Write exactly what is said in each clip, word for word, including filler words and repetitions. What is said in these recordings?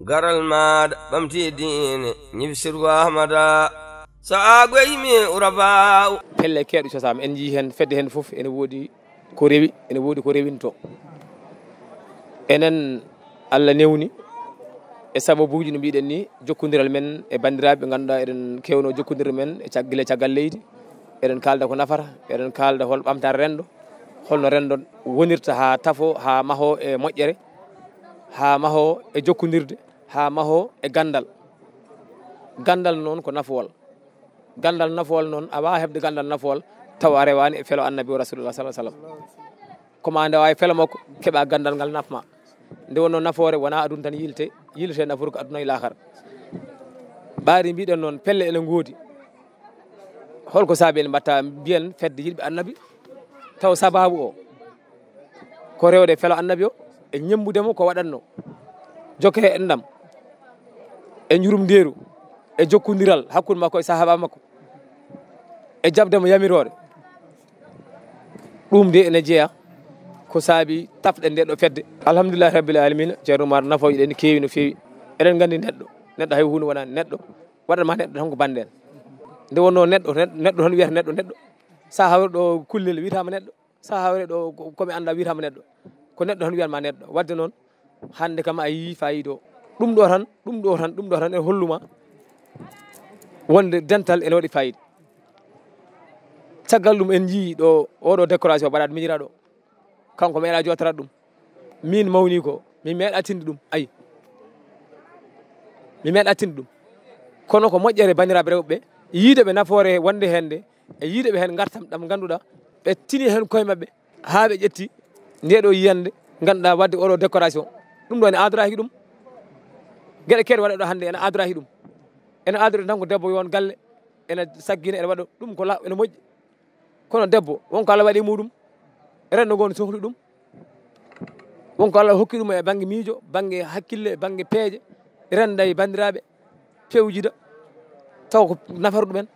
garal maada ɓamti diine ñibsirgo ahmada so aago yimi uraba pelle keeɗo cosama en jii hen fedde hen fof ene woodi ko rewi ene woodi ko rewinto enen Allah newni e sababuji no mbiɗen ni jokkodiral men e bandiraɓe ɓe ganduɗa eɗen kewno jokkodirde men e cagguile caggal leydi eɗen kalda ko nafata eɗen kalda hol ɓamtare rendo holno rendo wonirta ha tafo ha maho e moƴƴere ha maho e jokkodirde ha maho e gandal gandal noon ko nafuwol gandal nafuwol noon a wawa hebde gandal nafuwol taw a rewani e felo annabi o rasulullah sallah sallam koma nde wawi felo makko keeɓa gandal ngal nafma nde wonno nafoore wona aduna tan yilte yilte nafoore ko aduna e lahara ɓaari mbiɗen noon pelle ene goodi holko saabi en mbatta mbiyen fedde yimɓe annabi taw sababu o ko rewde felo annabi o e ñembudemo ko waɗanno jokke e ndam e jurum ndeeru e jokkodiral hakkude makko e sahaba makko e jabdemo yamirore ɗum de ene jeeya ko saabi tafɗen nde ɗo fedde alhamdulillahi rabbil alamina ceerno Oumar nafoje ɗe ne keewi no feewi eɗen gandi neɗɗo neɗɗo hay hunde wonani neɗɗo waɗanma neɗɗo tan ko bande en nde wonno neɗɗo neɗɗo tan wiyata neɗɗo neɗɗo sa hawre ɗo kullel wiyatama neɗɗo sa hawre ɗo komi anda wiyatama neɗɗo ko neɗɗo tan wiyatma neɗɗo wadde noon hande kam a yii fayida o ɗum ɗo tan ɗum ɗo tan ɗum ɗo tan e holluma wonde dental ene waɗi fayida caggal ɗum en jii ɗo oɗo décoration mbaɗaɗo miñiraɗo kanko meeɗa jotarat ɗum min mawni ko mi meeɗa tinde ɗum ayi mi meeɗa tinde ɗum kono ko moƴƴere bandiraɓe rewɓe yiideɓe nafoore wonde hende e yiideɓe hen gartam ɗam ganduɗa ɓe tini hen koye mabɓe ha ɓe ƴetti ndeɗo yiyande ganduɗa wadde oɗo décoration ɗum ɗo ene adoraki ɗum gueɗe keɗe waɗa ɗo hande ene adoraki ɗum ene adori tan ko debbo yon galle ene saggina ene waɗa ɗum ko la ene moƴƴi kono debbo wonko Allah waɗi muɗum rendo ngo ne sohli ɗum wonko Allah hokki ɗum e banggue miijo banggue hakkille banggue peeje renda e bandiraɓe pewjida taw ko nafaru ɗumen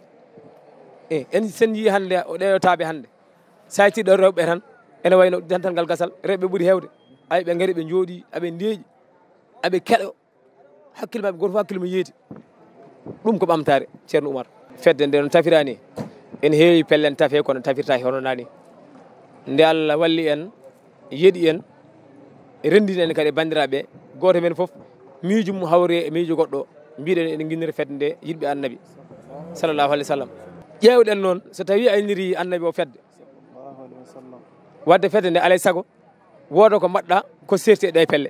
e en sen yii hande o ɗeɗo taaɓe hande sa yettiɗo rewɓe tan ene wayno dental ngal gasal rewɓe ɓuuri hewde ay ɓe gaari ɓe jooɗi aɓe ndeeƴi aɓe keɗo hakkille mabɓe goto fof hakkille mum yeeti ɗum ko ɓamtare ceerno Oumar fedde nde no tafirani en heewi pellen tafe kono tafirta hono nani nde Allah walli en yeeɗi en rendini en kadi bandiraɓe goto men foof miijo mum hawre e miijo goɗɗo mbiɗen eɗen guinnira fedde nde yiɗɓe annabi sallllahu alayhi wa sallam ƴewɗen noon so tawi a inniri annabi o fedde wadde fedde nde alay saago wooda ko mbaɗɗa ko serti e ɗe pelle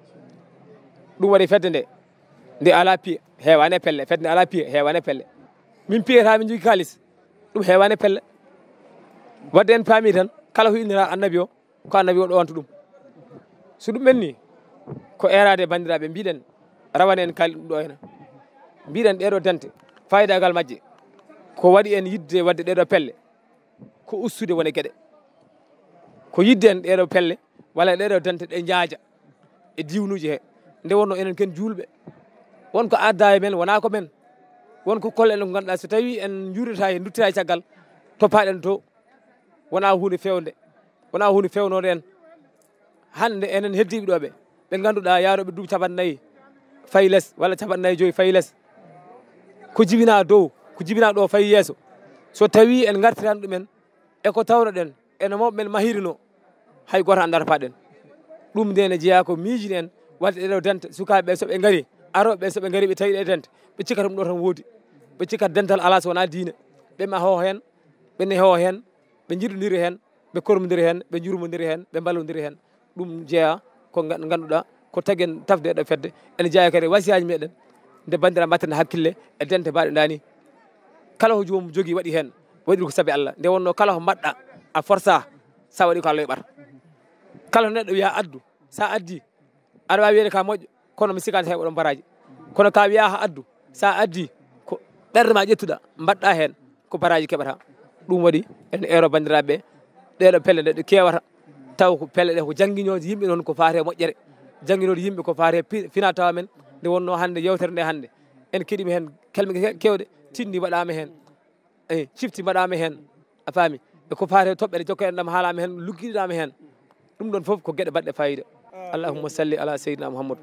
ɗum waɗi fedde nde nde ala piye heewani e pelle fedde nde ala piye heewani e pelle min piyetami jogui kalis ɗum heewani e pelle wadde en paami tan kala ko innira annabi o ko annabi o ɗowanto ɗum so ɗum ɓenni ko erade bandiraɓe mbiɗen rawane en kaali ɗum ɗo hena mbiɗen ɗeɗo dente fayidagal majje ko waɗi en yidde wadde ɗeɗo pelle ko ustude wone gueɗe ko yidde en ɗeɗo pelle walla ɗeɗo dente ɗe jaaja e diwnuji he nde wonno enen ken julɓe wonko adda e men wona ko men wonko kol en ko ganduɗa so tawi en juurita e duttira e caggal toppaɗen to wona hunde fewde wona hunde fewnode en hande enen heddiɓe ɗo ɓe ɓe ganduɗa yaroɓe duuɓi capannayyi fayi less walla capannayyi joyyi fayi less ko jibina dow ko jibina ɗo fayi yeeso so tawi en gartirani ɗumen eko tawno ɗen ene mawɓe men mahirino hay goto andata paɗen ɗum nde ne jeeya ko miijini en wadde ɗeɗo dente sukaɓeɓe soɓe gaari aroɓe soɓe gaari ɓe tawi ɗe dente ɓe cikkata ɗum ɗo tan woodi ɓe cikkat dental ala so wona diine ɓe ma ho hen ɓenne hewo hen ɓe jiɗodiri hen ɓe kormodiri hen ɓe jurmodiri hen ɓe ballodiri hen ɗum jeeya ko ganduɗa ko taguen tafde ɗo fedde ene jeeya kadi wasiyaji meɗen nde bandiraɓe mbatten hakkille e dente mbaɗe dani kala ko jomum jogui waɗi hen waɗiri ko saabi Allah nde wonno kala ko mbaɗɗa a força sa waɗi ko Allah yoɓata kala to neɗɗo wiya addu sa addi aɗa wawi wiyede ka moƴƴo kono mi sikani heɓoɗon baraji kono ka wiya ha addu sa addi ko ɓerde ma ƴettuɗa mbaɗɗa hen ko baraji keɓata ɗum waɗi en ero bandiraɓe ɗeɗo pelle ɗe ɗe kewata taw ko pelle ɗe ko jangguinoje yimɓe noon ko fate moƴƴere jangguinode yimɓe ko fate fina tawa men nde wonno hande yewtere nde hande en keeɗima hen kelme kewɗe tinni waɗama hen eyi cifti mbaɗama hen a faami e ko fate toɓɓere jokka en ɗam haalama hen lugguiɗama hen ɗum ɗon foof ko gueɗe baɗɗe fayida allahumma salli ala seydina mouhamadou.